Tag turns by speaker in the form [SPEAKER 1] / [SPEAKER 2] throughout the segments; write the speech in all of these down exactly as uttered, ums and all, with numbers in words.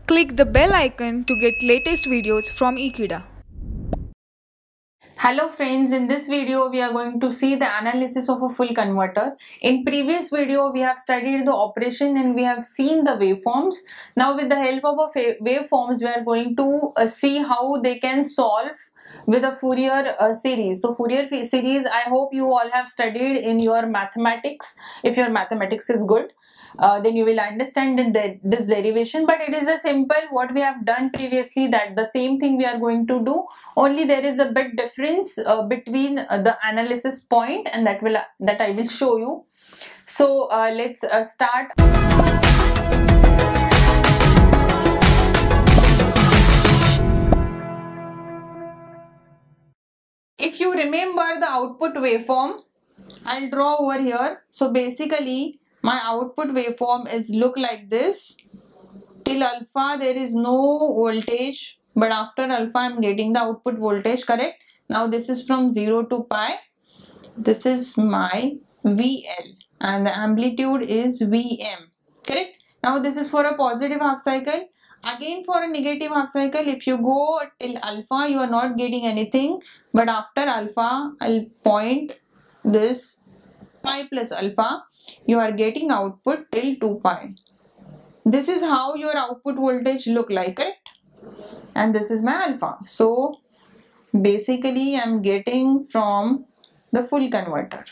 [SPEAKER 1] Click the bell icon to get latest videos from Ekeeda.
[SPEAKER 2] Hello friends, in this video we are going to see the analysis of a full converter. In previous video we have studied the operation and we have seen the waveforms. Now with the help of a waveforms we are going to uh, see how they can solve with a Fourier uh, series. So Fourier series I hope you all have studied in your mathematics. If your mathematics is good, Uh, then you will understand the, this derivation, but it is a simple what we have done previously, that the same thing we are going to do, only there is a bit difference uh, between uh, the analysis point, and that will that I will show you. So uh, let's uh, start. If you remember the output waveform, I'll draw over here. So basically my output waveform is look like this. Till alpha there is no voltage, but after alpha I'm getting the output voltage, correct? Now this is from zero to pi. This is my V L and the amplitude is V M, correct? Now this is for a positive half cycle. Again for a negative half cycle, if you go till alpha you are not getting anything, but after alpha I'll point this pi plus alpha, you are getting output till two pi. This is how your output voltage look like, correct? And this is my alpha. So basically I'm getting from the full converter.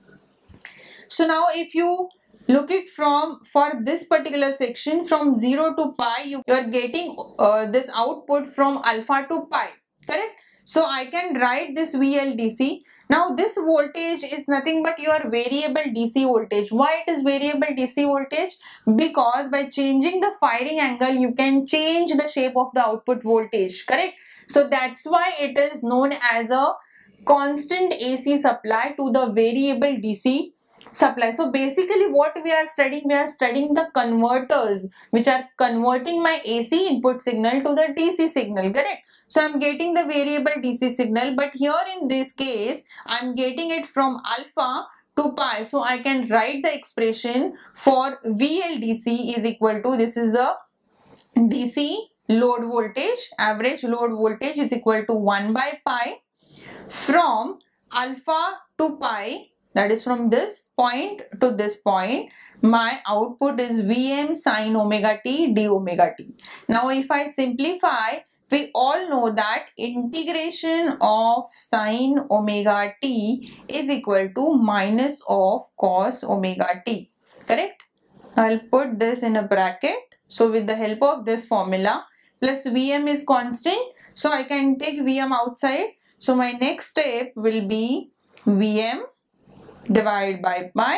[SPEAKER 2] So now if you look it from for this particular section from zero to pi, you, you are getting uh, this output from alpha to pi, correct? So I can write this V L D C. Now this voltage is nothing but your variable D C voltage. Why it is variable D C voltage? Because by changing the firing angle you can change the shape of the output voltage, correct? So that's why it is known as a constant A C supply to the variable D C supply. So basically what we are studying, we are studying the converters which are converting my A C input signal to the D C signal, correct? So I'm getting the variable D C signal, but here in this case I'm getting it from alpha to pi. So I can write the expression for V L D C is equal to, this is a D C load voltage, average load voltage is equal to one by pi from alpha to pi. That is from this point to this point, my output is V M sine omega t d omega t. Now if I simplify, we all know that integration of sine omega t is equal to minus of cos omega t, correct? I'll put this in a bracket. So with the help of this formula, plus V M is constant, so I can take V M outside. So my next step will be V M divided by pi.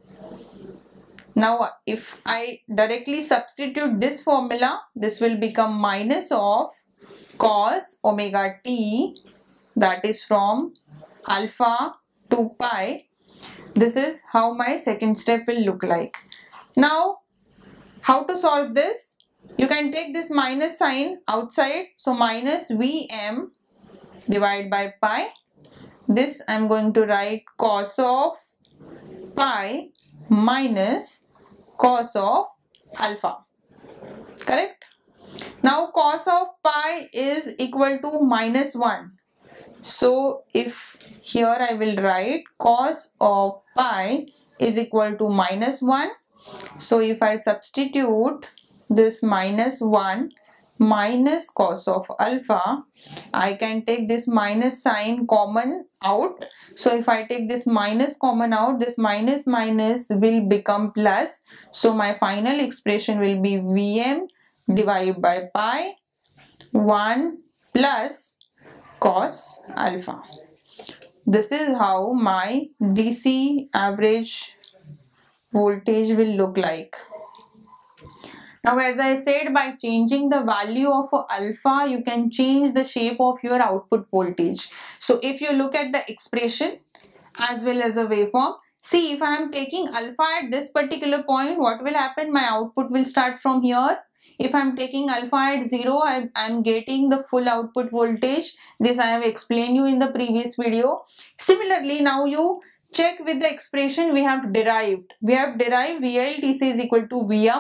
[SPEAKER 2] Now if I directly substitute this formula, this will become minus of cos omega t, that is from alpha to pi. This is how my second step will look like. Now how to solve this? You can take this minus sign outside, so minus V M divided by pi. This I am going to write cos of pi minus cos of alpha, correct? Now cos of pi is equal to minus one. So if here I will write cos of pi is equal to minus one. So if I substitute this minus one minus cos of alpha, I can take this minus sign common out. So if I take this minus common out, this minus minus will become plus. So my final expression will be V M divided by pi one plus cos alpha. This is how my D C average voltage will look like. Now as I said, by changing the value of alpha, you can change the shape of your output voltage. So if you look at the expression as well as a waveform, see if I am taking alpha at this particular point, what will happen? My output will start from here. If I am taking alpha at zero, I am getting the full output voltage. This I have explained you in the previous video. Similarly, now you check with the expression we have derived. We have derived V L D C is equal to V M.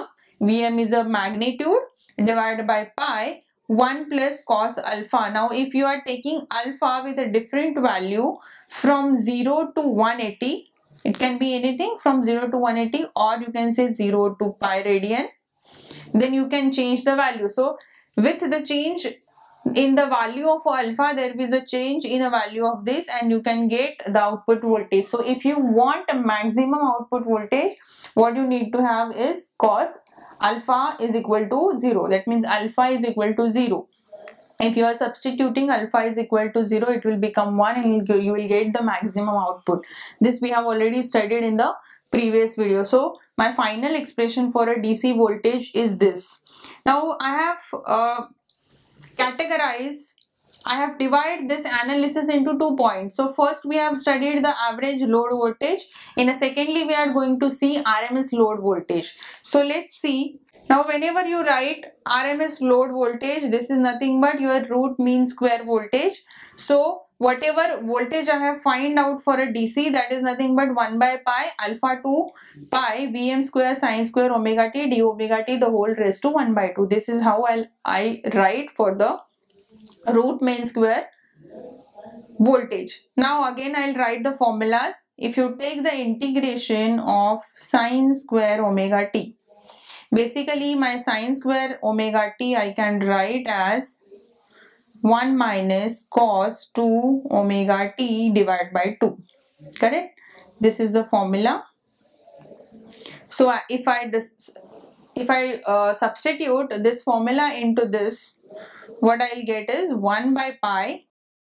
[SPEAKER 2] Vm is a magnitude divided by pi one plus cos alpha. Now if you are taking alpha with a different value from zero to one eighty, it can be anything from zero to one eighty, or you can say zero to pi radian, then you can change the value. So with the change in the value of alpha, there is a change in the value of this, and you can get the output voltage. So if you want a maximum output voltage, what you need to have is cos alpha is equal to zero. That means alpha is equal to zero. If you are substituting alpha is equal to zero, it will become one and you will get the maximum output. This we have already studied in the previous video. So my final expression for a D C voltage is this. Now I have uh, categorized, I have divided this analysis into two points. So first we have studied the average load voltage. In a secondly, we are going to see R M S load voltage. So let's see. Now whenever you write R M S load voltage, this is nothing but your root mean square voltage. So whatever voltage I have find out for a D C, that is nothing but one by pi alpha to pi Vm square sine square omega t d omega t the whole raised to one by two. This is how I'll, I write for the root mean square voltage. Now again I'll write the formulas. If you take the integration of sine square omega t, basically my sine square omega t I can write as one minus cos two omega t divided by two. Correct? This is the formula. So if I if I uh, substitute this formula into this, what I'll get is one by pi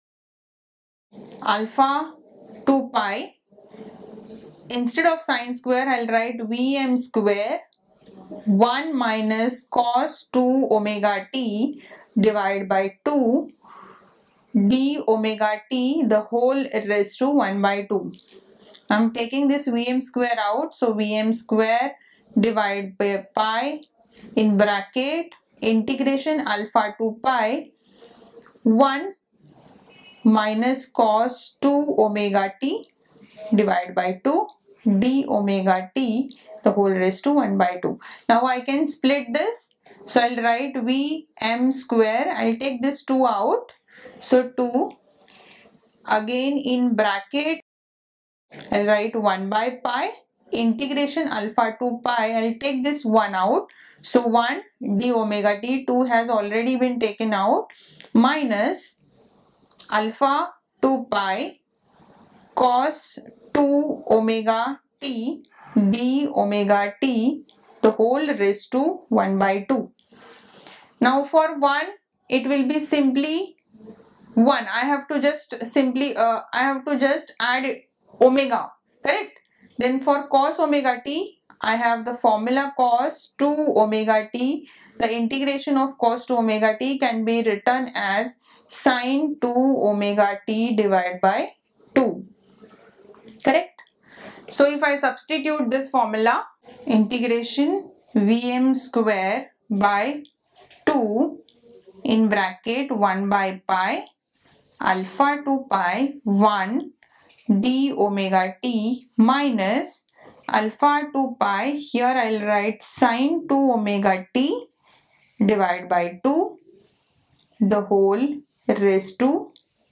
[SPEAKER 2] alpha to pi. Instead of sine square, I'll write Vm square one minus cos two omega t divided by two d omega t the whole raised to one by two. I'm taking this Vm square out. So Vm square divided by pi in bracket integration alpha to pi one minus cos two omega t divided by two d omega t the whole raised to one by two. Now I can split this. So I'll write Vm square. I'll take this two out. So two again in bracket I'll write one by pi integration alpha to pi. I'll take this one out. So one d omega t, two has already been taken out, minus alpha to pi cos two omega t d omega t the whole raised to one by two. Now for one it will be simply one. I have to just simply uh, I have to just add omega, correct? Then for cos omega t, I have the formula cos two omega t. The integration of cos two omega t can be written as sine two omega t divided by two, correct? So if I substitute this formula, integration Vm square by two in bracket one by pi alpha to pi one d omega t minus alpha to pi, here I'll write sine two omega t divided by two the whole raised to,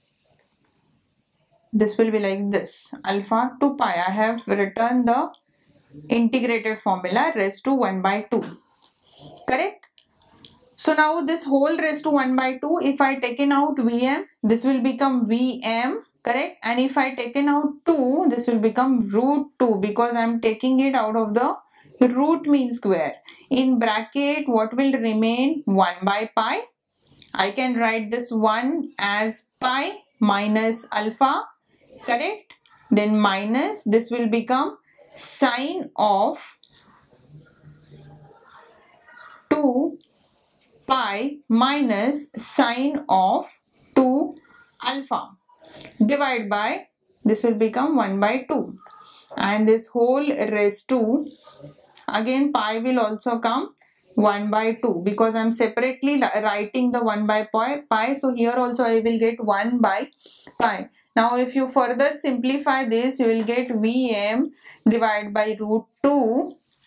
[SPEAKER 2] this will be like this, alpha to pi. I have written the integrated formula raised to one by two, correct? So now this whole raised to one by two, if I taken out Vm, this will become Vm, correct? And if I taken out two, this will become root two, because I am taking it out of the root mean square. In bracket, what will remain? one by pi. I can write this one as pi minus alpha, correct? Then minus, this will become sine of two pi minus sine of two alpha divided by, this will become one by two, and this whole raised to, again pi will also come one by two, because I am separately writing the one by pi, pi. So here also I will get one by pi. Now if you further simplify this, you will get Vm divided by root two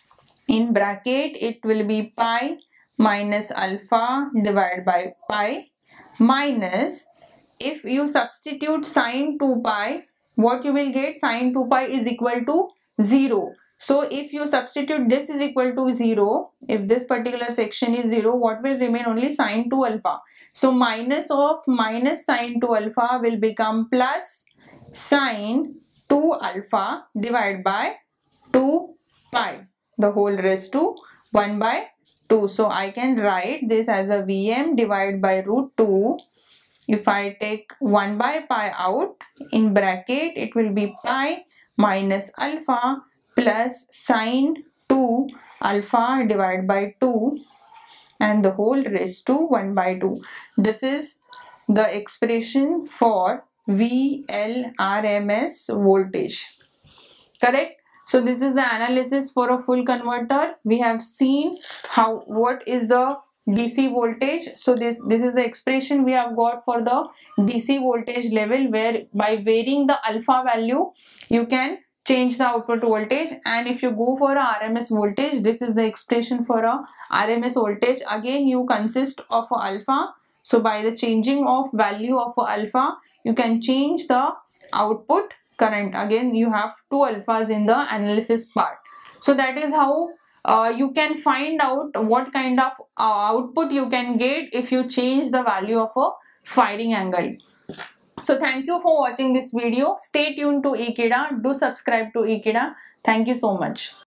[SPEAKER 2] In bracket, it will be pi minus alpha divided by pi minus, if you substitute sine two pi, what you will get? Sine two pi is equal to zero. So if you substitute this is equal to zero, if this particular section is zero, what will remain? Only sine two alpha. So minus of minus sine two alpha will become plus sine two alpha divided by two pi, the whole raised to one by two. So I can write this as a Vm divided by root two. If I take one by pi out, in bracket it will be pi minus alpha plus sine two alpha divided by two and the whole raised to one by two. This is the expression for V L R M S voltage. Correct? So this is the analysis for a full converter. We have seen how what is the D C voltage. So this this is the expression we have got for the D C voltage level, where by varying the alpha value you can change the output voltage. And if you go for a R M S voltage, this is the expression for a R M S voltage. Again, you consist of a alpha. So by the changing of value of a alpha, you can change the output current. Again, you have two alphas in the analysis part. So that is how uh, you can find out what kind of uh, output you can get if you change the value of a firing angle. So thank you for watching this video. Stay tuned to Ekeeda. Do subscribe to Ekeeda. Thank you so much.